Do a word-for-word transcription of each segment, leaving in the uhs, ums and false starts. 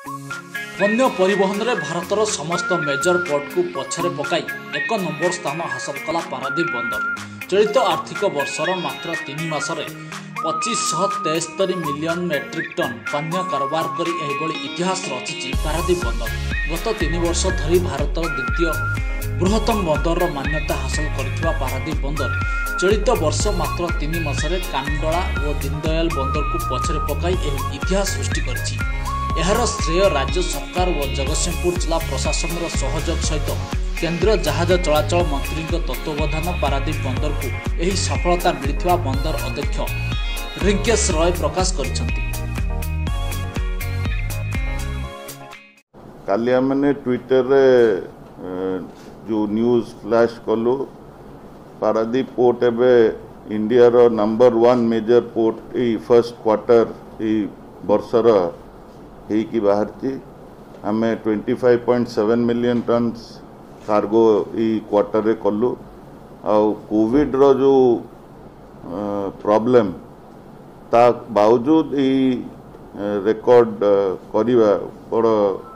बन्य परिवहन रे भारतर समस्त मेजर पोर्ट को पछरे पकाई एक नंबर स्थान हासिल कला पारादीप बंदर। चलित आर्थिक वर्षर मात्र तीन मासरे पच्चीस शह तेस्तरी मिलियन मेट्रिक टन पान्य कारोबार करी एहिभଳି इतिहास रचिछि पारादीप बंदर। गत तीन वर्ष धरी भारतर द्वितीय बृहत्तम बंदर मान्यता हासिल करथिबा पारादीप बंदर चलित वर्ष मात्र तीन मासरे कांडला और दीनदयाल बंदर को पछरे पकाई एही इतिहास सृष्टि करछि। एहार श्रेय राज्य सरकार और जगतसिंहपुर जिला प्रशासन सहयोग सहित केंद्र जहाज चलाचल मंत्री तत्वावधान पारादीप बंदर को यही सफलता मिलता बंदर अध्यक्ष रिंकेश रॉय प्रकाश करिसेंति। काली हमने ट्विटर रे जो न्यूज फ्लैश कलु पारादीप पोर्ट एबे इंडिया रो नंबर वन मेजर पोर्ट ई फर्स्ट क्वार्टर ई वर्षर ही की बाहर थी। हमें पच्चीस पॉइंट सात मिलियन टन कार्गो ई क्वार्टर रे कलु। आउ कोविड रो जो प्रॉब्लम ता बावजूद ई रिकॉर्ड करिवा बड़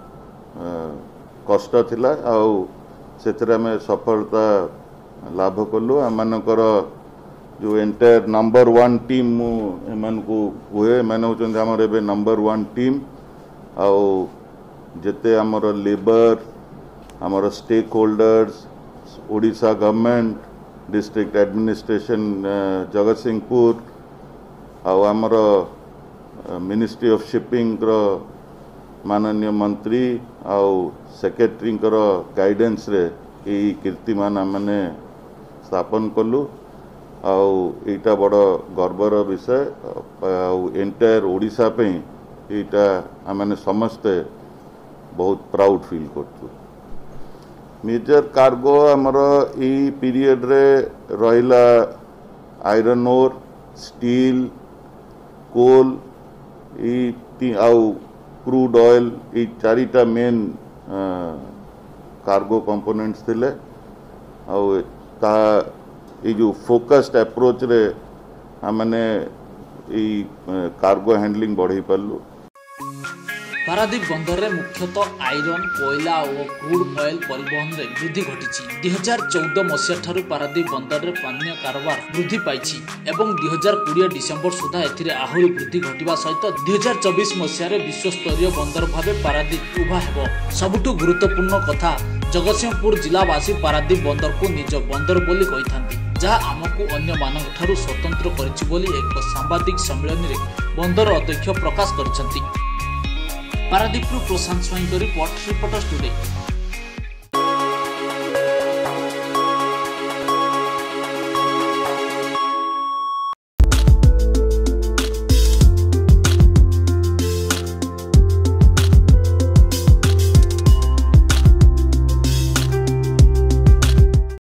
कष्ट थिला। आउ सेतरे हमें सफलता लाभ कलु। आमनकर जो एंटायर नंबर वन टीम एमन को हुए मैंने होचंदी हमर एबे नंबर वन टीम। आउ जेते आमर लेबर आमर stakeholders Odisha government district administration Jagatsinghpur आउ आमर मिनिस्ट्री ऑफ शिपिंग रो माननीय मंत्री आउ सेक्रेटरी गाइडेंस रे ई कीर्तिमान आमने स्थापन कलु। आउ एटा बड़ गर्वर विषय आउ एंटायर ओडिशा पे एटा आमने समस्ते बहुत प्राउड फील करछु। मेजर कार्गो हमर ई पीरियड रे रहिला आयरन ओर स्टील कोल ई आउ क्रूड ऑयल ई चारिटा मेन कार्गो कंपोनेंट्स थिले। आउ ता ये जो फोकस्ड अप्रोच रे हमने ई कार्गो हैंडलिंग बढ़ी पालु। पारादीप बंदर रे मुख्यतः आयरन कोयला और क्रूड ऑयल परिवहन रे वृद्धि घटी। दुई हजार चौदह मसीहा ठारू पारादीप बंदर रे पान्य कारोबार वृद्धि पाइछि एवं दुई हजार कोड़े डिसेम्बर सुधा एथिरे आहुरी वृद्धि घटिबा सहित दुई हजार चौबीस मसीहा रे विश्वस्तरीय बंदर भावे पारादीप उभा हेबो। सबुठु गुरुत्वपूर्ण कथा जगतसिंहपुर जिलावासी पारादीप बंदर को निज बंदर बोली कहिथांती, जहाँ आमको अन्य मानक ठारू स्वतंत्र करिछि बोली एक सांबादिक सम्मेलन रे बंदर अध्यक्ष प्रकाश करिसेंति। Paradip Prashant Swain report reporters today.